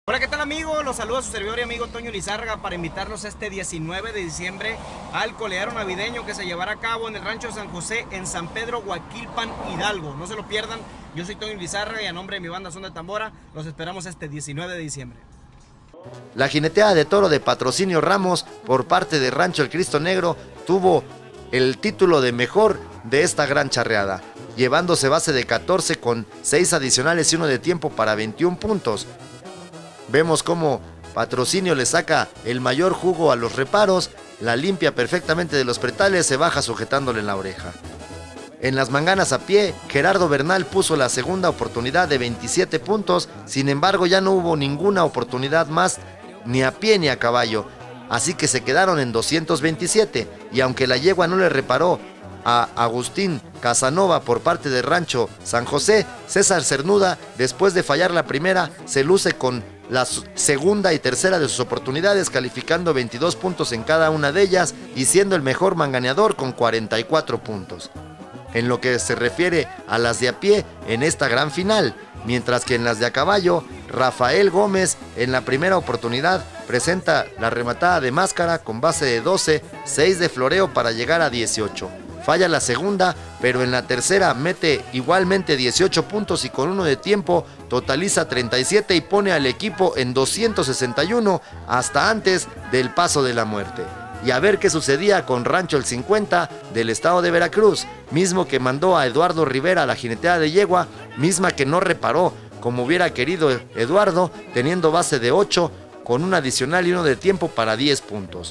Hola, ¿qué tal amigos? Los saluda su servidor y amigo Toño Lizárraga para invitarlos este 19 de diciembre al coleadero navideño que se llevará a cabo en el Rancho San José en San Pedro, Huaquilpan, Hidalgo. No se lo pierdan, yo soy Toño Lizárraga y a nombre de mi banda Son de Tambora, los esperamos este 19 de diciembre. La jineteada de toro de Patrocinio Ramos por parte de Rancho El Cristo Negro tuvo el título de mejor de esta gran charreada, llevándose base de 14 con 6 adicionales y 1 de tiempo para 21 puntos. Vemos cómo Patrocinio le saca el mayor jugo a los reparos, la limpia perfectamente de los pretales, se baja sujetándole en la oreja. En las manganas a pie, Gerardo Bernal puso la segunda oportunidad de 27 puntos, sin embargo ya no hubo ninguna oportunidad más, ni a pie ni a caballo, así que se quedaron en 227, y aunque la yegua no le reparó a Agustín Casanova por parte del Rancho San José, César Cernuda, después de fallar la primera, se luce con la segunda y tercera de sus oportunidades, calificando 22 puntos en cada una de ellas y siendo el mejor manganeador con 44 puntos. En lo que se refiere a las de a pie en esta gran final, mientras que en las de a caballo, Rafael Gómez en la primera oportunidad presenta la rematada de máscara con base de 12, 6 de floreo para llegar a 18. Falla la segunda, pero en la tercera mete igualmente 18 puntos y con 1 de tiempo totaliza 37 y pone al equipo en 261 hasta antes del paso de la muerte. Y a ver qué sucedía con Rancho El 50 del estado de Veracruz, mismo que mandó a Eduardo Rivera a la jineteada de yegua, misma que no reparó como hubiera querido Eduardo, teniendo base de 8 con un adicional y 1 de tiempo para 10 puntos.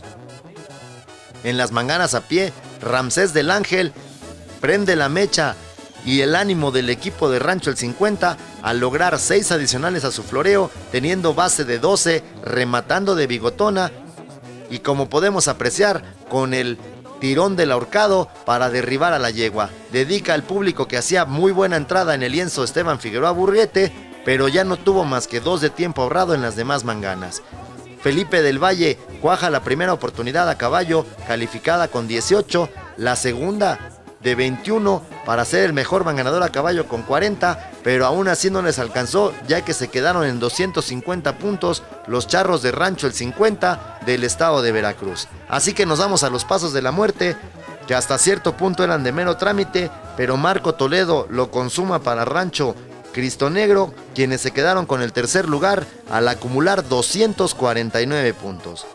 En las manganas a pie, Ramsés del Ángel prende la mecha y el ánimo del equipo de Rancho El 50 al lograr 6 adicionales a su floreo, teniendo base de 12, rematando de bigotona y como podemos apreciar con el tirón del ahorcado para derribar a la yegua. Dedica al público que hacía muy buena entrada en el lienzo Esteban Figueroa Burguete, pero ya no tuvo más que 2 de tiempo ahorrado en las demás manganas. Felipe del Valle cuaja la primera oportunidad a caballo, calificada con 18, la segunda de 21 para ser el mejor manganador a caballo con 40, pero aún así no les alcanzó, ya que se quedaron en 250 puntos los charros de Rancho El 50 del estado de Veracruz. Así que nos vamos a los pasos de la muerte, que hasta cierto punto eran de mero trámite, pero Marco Toledo lo consuma para Rancho Cristo Negro, quienes se quedaron con el tercer lugar al acumular 249 puntos.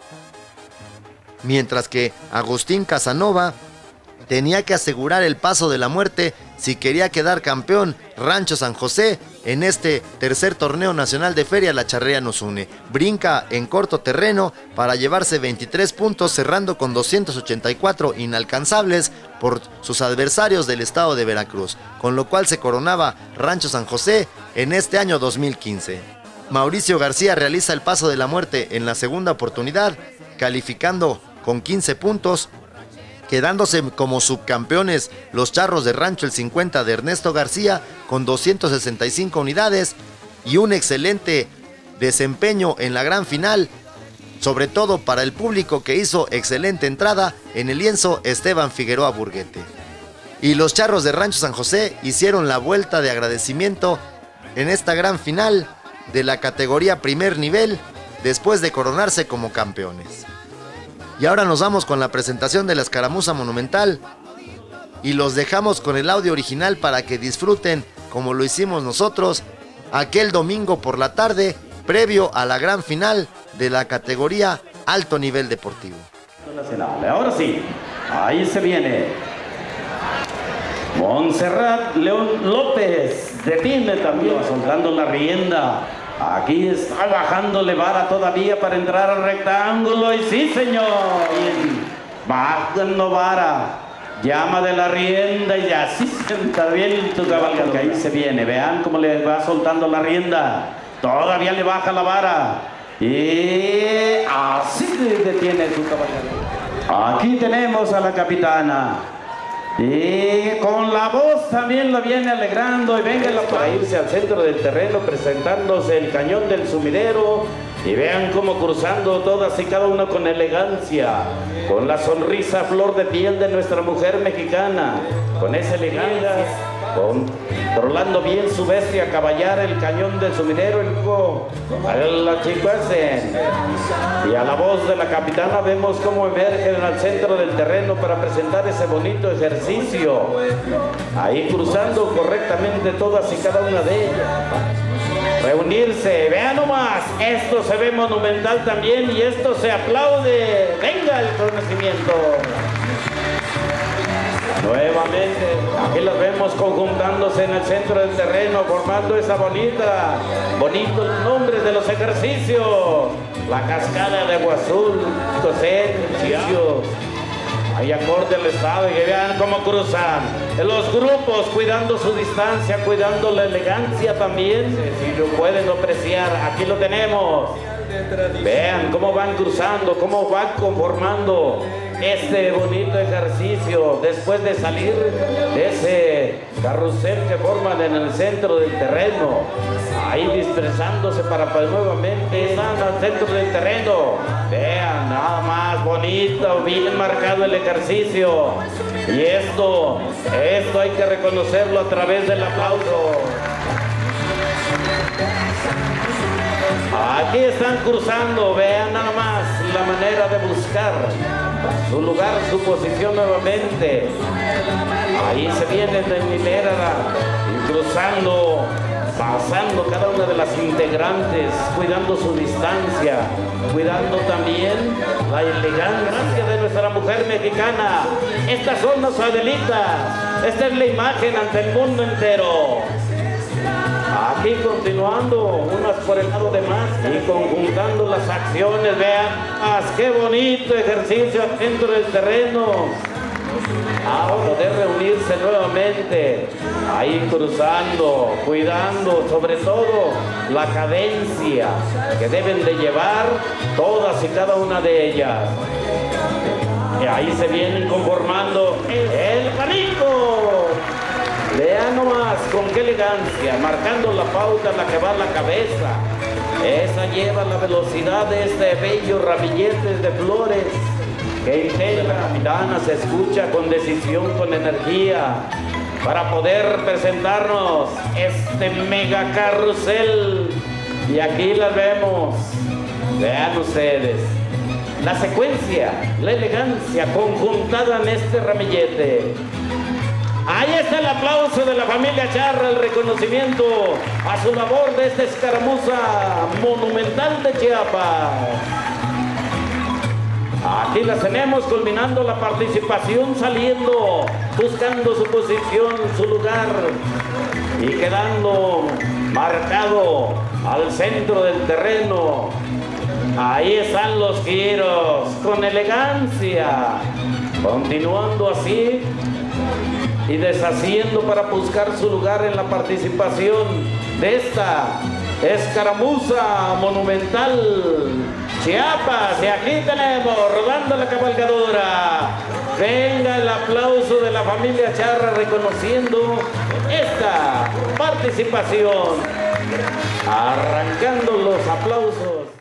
Mientras que Agustín Casanova tenía que asegurar el paso de la muerte si quería quedar campeón Rancho San José en este tercer torneo nacional de feria. La charrea nos une. Brinca en corto terreno para llevarse 23 puntos, cerrando con 284 inalcanzables por sus adversarios del estado de Veracruz, con lo cual se coronaba Rancho San José en este año 2015. Mauricio García realiza el paso de la muerte en la segunda oportunidad, calificando con 15 puntos, quedándose como subcampeones los charros de Rancho El 50 de Ernesto García con 265 unidades y un excelente desempeño en la gran final, sobre todo para el público que hizo excelente entrada en el lienzo Esteban Figueroa Burguete. Y los charros de Rancho San José hicieron la vuelta de agradecimiento en esta gran final de la categoría primer nivel después de coronarse como campeones. Y ahora nos vamos con la presentación de la escaramuza monumental y los dejamos con el audio original para que disfruten, como lo hicimos nosotros, aquel domingo por la tarde, previo a la gran final de la categoría alto nivel deportivo. Ahora sí, ahí se viene Montserrat León López, de Time también, soltando la rienda. Aquí está bajándole vara todavía para entrar al rectángulo. Y sí, señor. Bajando vara. Llama de la rienda y ya sí sienta bien tu caballo. Que ahí se viene. Vean cómo le va soltando la rienda. Todavía le baja la vara. Y así detiene su caballo. Aquí tenemos a la capitana. Y con la voz también lo viene alegrando. Y venga para irse al centro del terreno, presentándose el cañón del sumidero. Y vean cómo cruzando todas y cada uno con elegancia, con la sonrisa flor de piel de nuestra mujer mexicana, con esa elegancia. controlando bien su bestia caballar, el cañón del sumidero, el jugo a la chicuacen. Y a la voz de la capitana vemos cómo emergen al centro del terreno para presentar ese bonito ejercicio. Ahí cruzando correctamente todas y cada una de ellas. Reunirse, vean nomás, esto se ve monumental también y esto se aplaude. Venga el conocimiento. Nuevamente, aquí las vemos conjuntándose en el centro del terreno, formando esa bonitos nombres de los ejercicios. La cascada de agua azul, ejercicios. Ahí acorde al estado y que vean cómo cruzan. En los grupos, cuidando su distancia, cuidando la elegancia también. Si lo pueden apreciar, aquí lo tenemos. Vean cómo van cruzando, cómo van conformando este bonito ejercicio después de salir de ese carrusel que forman en el centro del terreno. Ahí dispersándose para nuevamente están al centro del terreno. Vean, nada más bonito, bien marcado el ejercicio. Y esto hay que reconocerlo a través del aplauso. Aquí están cruzando, vean nada más la manera de buscar su lugar, su posición nuevamente. Ahí se vienen en hilera y cruzando, pasando cada una de las integrantes, cuidando su distancia, cuidando también la elegancia de nuestra mujer mexicana. Estas son las Adelitas, esta es la imagen ante el mundo entero. Aquí continuando, unas por el lado de más y conjuntando las acciones, vean, qué bonito ejercicio dentro del terreno. Ahora poder reunirse nuevamente, ahí cruzando, cuidando sobre todo la cadencia que deben de llevar todas y cada una de ellas. Y ahí se vienen conformando el panico. Vean nomás con qué elegancia, marcando la pauta en la que va la cabeza. Esa lleva la velocidad de este bello ramillete de flores que integra la capitana, se escucha con decisión, con energía, para poder presentarnos este mega carrusel. Y aquí las vemos, vean ustedes, la secuencia, la elegancia conjuntada en este ramillete. Ahí está el aplauso de la familia Charra, el reconocimiento a su labor de esta escaramuza monumental de Chiapas. Aquí las tenemos culminando la participación, saliendo, buscando su posición, su lugar y quedando marcado al centro del terreno. Ahí están los giros con elegancia, continuando así y deshaciendo para buscar su lugar en la participación de esta escaramuza monumental Chiapas. Y aquí tenemos rodando la cabalgadora. Venga el aplauso de la familia Charra reconociendo esta participación, arrancando los aplausos.